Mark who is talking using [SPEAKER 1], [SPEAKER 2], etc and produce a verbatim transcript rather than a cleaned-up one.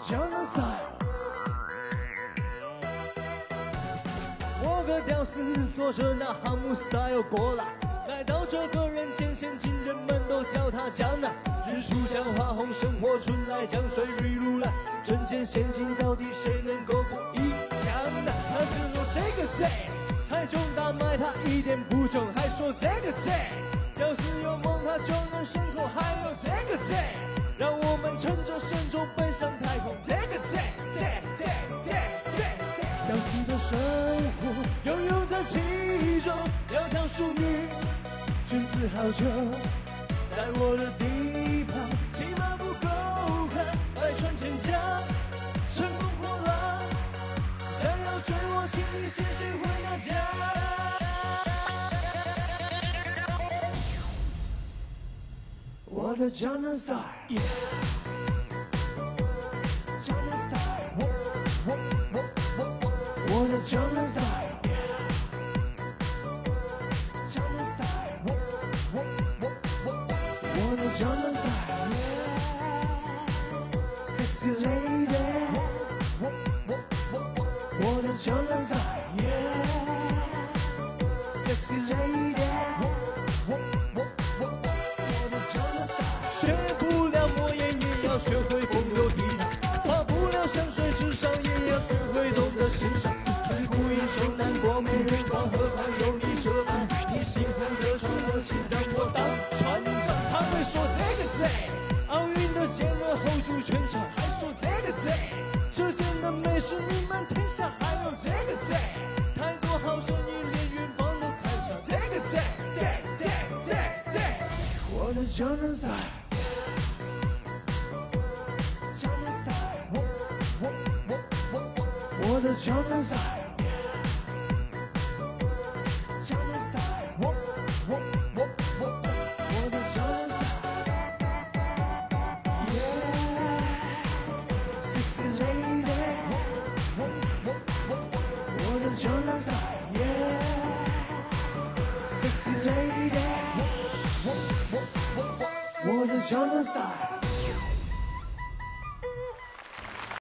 [SPEAKER 1] 江南 style。我个屌丝坐着那航母 style 过来，来到这个人间，现今人们都叫他江南。日出江花红，生活春来，江水雨如来，人间仙境到底谁能够不一江南？他只说这个贼太重大卖，他一点不重，还说这个贼要是有梦他就能升空，还有这个贼让我们乘着神舟奔向太空。这个贼贼贼贼贼贼，屌丝的生活拥有在其中，窈窕淑女，君子好逑，在我的地盘，起码不够看，百川千家，乘风破浪，想要追我，请你先学会那家。我的江南 style。Yeah. 江南 style， 我我我我我我的江南 style，yeah。 江南 style， 我我我我我的江南 style，yeah。Sexy lady， 我我我我我的江南 style，yeah。Sexy lady， 我我我我我的江南 style， 学不了莫言也要学会风流倜傥，画不了山水至少也要学会懂得欣赏。自古英雄难过美人关，何况有你这般你幸福的传热情让我当船长。他们说这个贼奥运的健儿 hold 住全场，还说这个贼这件的美是名满天下，还有这个贼太多好声音连远方都看上。这个贼贼贼贼贼，我的江南 style， 江南 style， 我我我我我我的江南 style， 江南 style， 我我我我我的江南 style，yeah。Sexy lady， 我我我我我的江南 style，yeah。Sexy lady， 我我我我我的江南 style。